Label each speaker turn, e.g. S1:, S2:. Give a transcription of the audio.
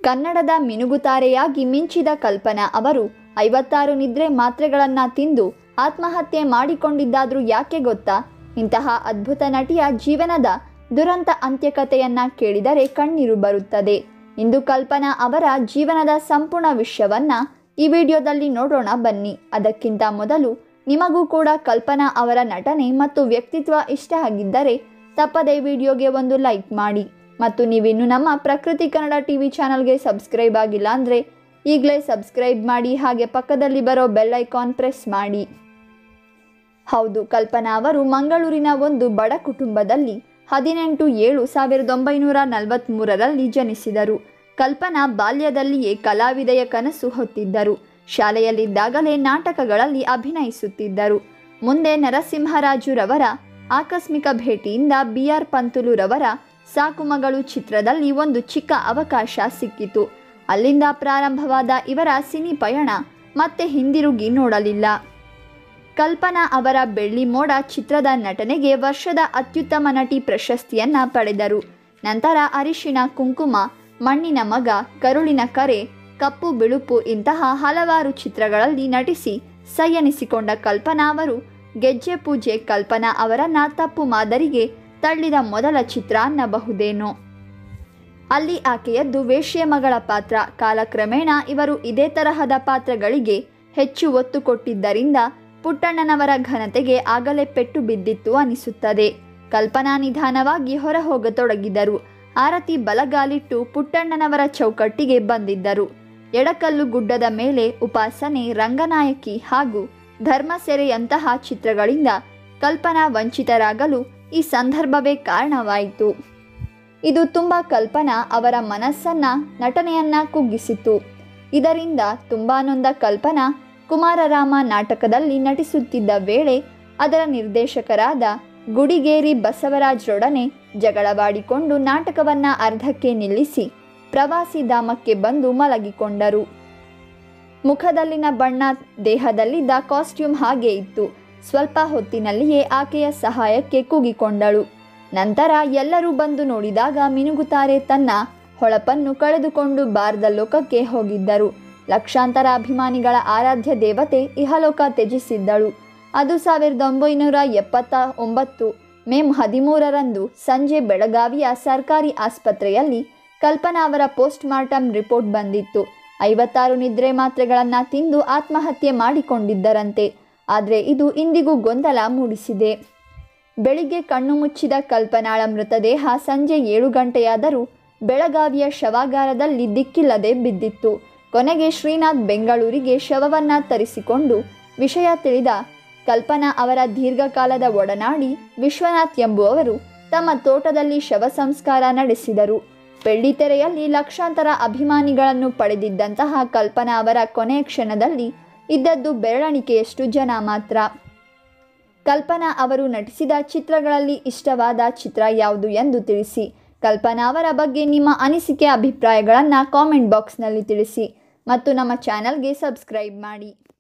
S1: ಕನ್ನಡದ ಮಿನುಗುತಾರೆಯಾಗಿ ಮಿಂಚಿದ ಕಲ್ಪನಾ ಅವರು 56 ನಿದ್ರೆ ಮಾತ್ರೆಗಳನ್ನು ತಿಂದು ಆತ್ಮಹತ್ಯೆ ಮಾಡಿಕೊಂಡಿದ್ದಾದ್ರೂ ಯಾಕೆ ಗೊತ್ತಾ? ಇಂತಹ ಅದ್ಭುತ ನಟಿಯ ಜೀವನದ ದುರಂತ ಅಂತ್ಯಕಥೆಯನ್ನ ಕೇಳಿದರೆ ಕಣ್ಣೀರು ಬರುತ್ತದೆ. ಇಂದು ಕಲ್ಪನಾ ಅವರ ಜೀವನದ ಸಂಪೂರ್ಣ ವಿಷಯವನ್ನ ಈ ವಿಡಿಯೋದಲ್ಲಿ ನೋಡೋಣ ಬನ್ನಿ. ಅದಕ್ಕಿಂತ ಮೊದಲು ನಿಮಗೂ ಕೂಡ ಕಲ್ಪನಾ ಅವರ ನಟನೆ ಮತ್ತು ವ್ಯಕ್ತಿತ್ವ ಇಷ್ಟ ಆಗಿದ್ದರೆ ತಪ್ಪದೇ ವಿಡಿಯೋಗೆ ಒಂದು ಲೈಕ್ ಮಾಡಿ ಮತ್ತು ನೀವಿನ್ನು ನಮ್ಮ ಪ್ರಕೃತಿ ಕನ್ನಡ ಟಿವಿ ಚಾನಲ್ಗೆ ಸಬ್ಸ್ಕ್ರೈಬ್ ಆಗಿಲ್ಲ ಅಂದರೆ ಈಗಲೇ ಸಬ್ಸ್ಕ್ರೈಬ್ ಮಾಡಿ, ಹಾಗೆ ಪಕ್ಕದಲ್ಲಿ ಬರೋ ಬೆಲ್ ಐಕಾನ್ ಪ್ರೆಸ್ ಮಾಡಿ. ಹೌದು, ಕಲ್ಪನಾ ಅವರು ಮಂಗಳೂರಿನ ಒಂದು ಬಡ ಕುಟುಂಬದಲ್ಲಿ 18/7/1943ರಲ್ಲಿ ಜನಿಸಿದರು. ಕಲ್ಪನಾ ಬಾಲ್ಯದಲ್ಲಿಯೇ ಕಲಾವಿದೆಯ ಕನಸು ಹೊತ್ತಿದ್ದರು. ಶಾಲೆಯಲ್ಲಿದ್ದಾಗಲೇ ನಾಟಕಗಳಲ್ಲಿ ಅಭಿನಯಿಸುತ್ತಿದ್ದರು. ಮುಂದೆ ನರಸಿಂಹರಾಜುರವರ ಆಕಸ್ಮಿಕ ಭೇಟಿಯಿಂದ BR ಪಂತುಲುರವರ ಸಾಕು ಮಗಳು ಚಿತ್ರದಲ್ಲಿ ಒಂದು ಚಿಕ್ಕ ಅವಕಾಶ ಸಿಕ್ಕಿತು. ಅಲ್ಲಿಂದ ಪ್ರಾರಂಭವಾದ ಇವರ ಸಿನಿ ಪಯಣ ಮತ್ತೆ ಹಿಂದಿರುಗಿ ನೋಡಲಿಲ್ಲ. ಕಲ್ಪನಾ ಅವರ ಬೆಳ್ಳಿ ಮೋಡ ಚಿತ್ರದ ನಟನೆಗೆ ವರ್ಷದ ಅತ್ಯುತ್ತಮ ನಟಿ ಪ್ರಶಸ್ತಿಯನ್ನು ಪಡೆದರು. ನಂತರ ಅರಿಶಿಣ ಕುಂಕುಮ, ಮಣ್ಣಿನ ಮಗ, ಕರುಳಿನ ಕರೆ, ಕಪ್ಪು ಬಿಳುಪು ಇಂತಹ ಹಲವಾರು ಚಿತ್ರಗಳಲ್ಲಿ ನಟಿಸಿ ಸೈಯನಿಸಿಕೊಂಡ ಕಲ್ಪನಾ ಅವರು ಗೆಜ್ಜೆ ಪೂಜೆ ಕಲ್ಪನಾ ಅವರನ್ನ ತಪ್ಪು ಮಾದರಿಗೆ ತಳ್ಳಿದ ಮೊದಲ ಚಿತ್ರ ಅನ್ನಬಹುದೇನೋ. ಅಲ್ಲಿ ಆಕೆಯದ್ದು ವೇಶ್ಯೆ ಮಗಳ ಪಾತ್ರ. ಕಾಲಕ್ರಮೇಣ ಇವರು ಇದೇ ತರಹದ ಪಾತ್ರಗಳಿಗೆ ಹೆಚ್ಚು ಒತ್ತು ಕೊಟ್ಟಿದ್ದರಿಂದ ಪುಟ್ಟಣ್ಣನವರ ಘನತೆಗೆ ಆಗಲೇ ಪೆಟ್ಟು ಬಿದ್ದಿತ್ತು ಅನಿಸುತ್ತದೆ. ಕಲ್ಪನಾ ನಿಧಾನವಾಗಿ ಹೊರ ಹೋಗತೊಡಗಿದರು. ಆರತಿ ಬಲಗಾಲಿಟ್ಟು ಪುಟ್ಟಣ್ಣನವರ ಚೌಕಟ್ಟಿಗೆ ಬಂದಿದ್ದರು. ಎಡಕಲ್ಲು ಗುಡ್ಡದ ಮೇಲೆ, ಉಪಾಸನೆ, ರಂಗನಾಯಕಿ ಹಾಗೂ ಧರ್ಮಸೆರೆಯಂತಹ ಚಿತ್ರಗಳಿಂದ ಕಲ್ಪನಾ ವಂಚಿತರಾಗಲು ಈ ಸಂದರ್ಭವೇ ಕಾರಣವಾಯಿತು. ಇದು ತುಂಬ ಕಲ್ಪನಾ ಅವರ ಮನಸ್ಸನ್ನ, ನಟನೆಯನ್ನ ಕುಗ್ಗಿಸಿತು. ಇದರಿಂದ ತುಂಬಾ ನೊಂದ ಕಲ್ಪನಾ ಕುಮಾರರಾಮ ನಾಟಕದಲ್ಲಿ ನಟಿಸುತ್ತಿದ್ದ ವೇಳೆ ಅದರ ನಿರ್ದೇಶಕರಾದ ಗುಡಿಗೇರಿ ಬಸವರಾಜ್ರೊಡನೆ ಜಗಳವಾಡಿಕೊಂಡು ನಾಟಕವನ್ನ ಅರ್ಧಕ್ಕೆ ನಿಲ್ಲಿಸಿ ಪ್ರವಾಸಿ ಧಾಮಕ್ಕೆ ಬಂದು ಮಲಗಿಕೊಂಡರು. ಮುಖದಲ್ಲಿನ ಬಣ್ಣ, ದೇಹದಲ್ಲಿದ್ದ ಕಾಸ್ಟ್ಯೂಮ್ ಹಾಗೆ ಇತ್ತು. ಸ್ವಲ್ಪ ಹೊತ್ತಿನಲ್ಲಿಯೇ ಆಕೆಯ ಸಹಾಯಕ್ಕೆ ಕೂಗಿಕೊಂಡಳು. ನಂತರ ಎಲ್ಲರೂ ಬಂದು ನೋಡಿದಾಗ ಮಿನುಗುತಾರೆ ತನ್ನ ಹೊಳಪನ್ನು ಕಳೆದುಕೊಂಡು ಬಾರದ ಲೋಕಕ್ಕೆ ಹೋಗಿದ್ದರು. ಲಕ್ಷಾಂತರ ಅಭಿಮಾನಿಗಳ ಆರಾಧ್ಯ ದೇವತೆ ಇಹಲೋಕ ತ್ಯಜಿಸಿದ್ದಳು. ಅದು 1979 ಮೇ 13ರಂದು ಸಂಜೆ ಬೆಳಗಾವಿಯ ಸರ್ಕಾರಿ ಆಸ್ಪತ್ರೆಯಲ್ಲಿ ಕಲ್ಪನಾ ಅವರ ಪೋಸ್ಟ್ ಮಾರ್ಟಮ್ ರಿಪೋರ್ಟ್ ಬಂದಿತ್ತು. 56 ನಿದ್ರೆ ಮಾತ್ರೆಗಳನ್ನು ತಿಂದು ಆತ್ಮಹತ್ಯೆ ಮಾಡಿಕೊಂಡಿದ್ದರಂತೆ. ಆದರೆ ಇದು ಇಂದಿಗೂ ಗೊಂದಲ ಮೂಡಿಸಿದೆ. ಬೆಳಿಗ್ಗೆ ಕಣ್ಣು ಮುಚ್ಚಿದ ಕಲ್ಪನಾಳ ಮೃತದೇಹ ಸಂಜೆ 7 ಗಂಟೆಯಾದರೂ ಬೆಳಗಾವಿಯ ಶವಾಗಾರದಲ್ಲಿ ದಿಕ್ಕಿಲ್ಲದೆ ಬಿದ್ದಿತ್ತು. ಕೊನೆಗೆ ಶ್ರೀನಾಥ್ ಬೆಂಗಳೂರಿಗೆ ಶವವನ್ನು ತರಿಸಿಕೊಂಡು ವಿಷಯ ತಿಳಿದ ಕಲ್ಪನಾ ಅವರ ದೀರ್ಘಕಾಲದ ಒಡನಾಡಿ ವಿಶ್ವನಾಥ್ ಎಂಬುವವರು ತಮ್ಮ ತೋಟದಲ್ಲಿ ಶವ ಸಂಸ್ಕಾರ ನಡೆಸಿದರು. ಬೆಳ್ಳಿತೆರೆಯಲ್ಲಿ ಲಕ್ಷಾಂತರ ಅಭಿಮಾನಿಗಳನ್ನು ಪಡೆದಿದ್ದಂತಹ ಕಲ್ಪನಾ ಅವರ ಕೊನೆಯ ಕ್ಷಣದಲ್ಲಿ ಇದ್ದದ್ದು ಬೆರಳೆಣಿಕೆಯಷ್ಟು ಜನ ಮಾತ್ರ. ಕಲ್ಪನಾ ಅವರು ನಟಿಸಿದ ಚಿತ್ರಗಳಲ್ಲಿ ಇಷ್ಟವಾದ ಚಿತ್ರ ಯಾವುದು ಎಂದು ತಿಳಿಸಿ. ಕಲ್ಪನಾ ಅವರ ಬಗ್ಗೆ ನಿಮ್ಮ ಅನಿಸಿಕೆ, ಅಭಿಪ್ರಾಯಗಳನ್ನು ಕಾಮೆಂಟ್ ಬಾಕ್ಸ್ನಲ್ಲಿ ತಿಳಿಸಿ ಮತ್ತು ನಮ್ಮ ಚಾನಲ್ಗೆ ಸಬ್ಸ್ಕ್ರೈಬ್ ಮಾಡಿ.